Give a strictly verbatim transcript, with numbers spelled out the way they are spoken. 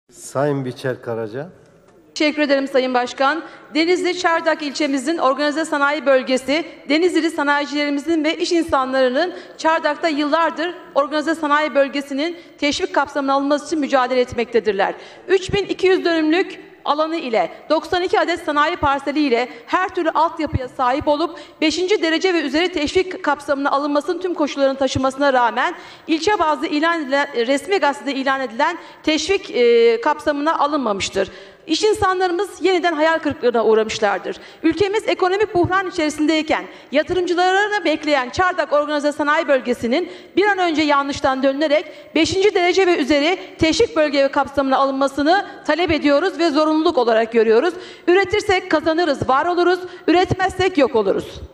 Sayın Biçer Karaca. Teşekkür ederim Sayın Başkan. Denizli Çardak ilçemizin organize sanayi bölgesi, Denizli sanayicilerimizin ve iş insanlarının Çardak'ta yıllardır organize sanayi bölgesinin teşvik kapsamına alınması için mücadele etmektedirler. üç bin iki yüz dönümlük alanı ile doksan iki adet sanayi parseli ile her türlü altyapıya sahip olup beşinci derece ve üzeri teşvik kapsamına alınmasının tüm koşullarını taşımasına rağmen ilçe bazlı ilan edilen, resmi gazetede ilan edilen teşvik e, kapsamına alınmamıştır. İş insanlarımız yeniden hayal kırıklığına uğramışlardır. Ülkemiz ekonomik buhran içerisindeyken yatırımcılarını bekleyen Çardak Organize Sanayi Bölgesi'nin bir an önce yanlıştan dönülerek beşinci derece ve üzeri teşvik bölge kapsamına alınmasını talep ediyoruz ve zorunluluk olarak görüyoruz. Üretirsek kazanırız, var oluruz. Üretmezsek yok oluruz.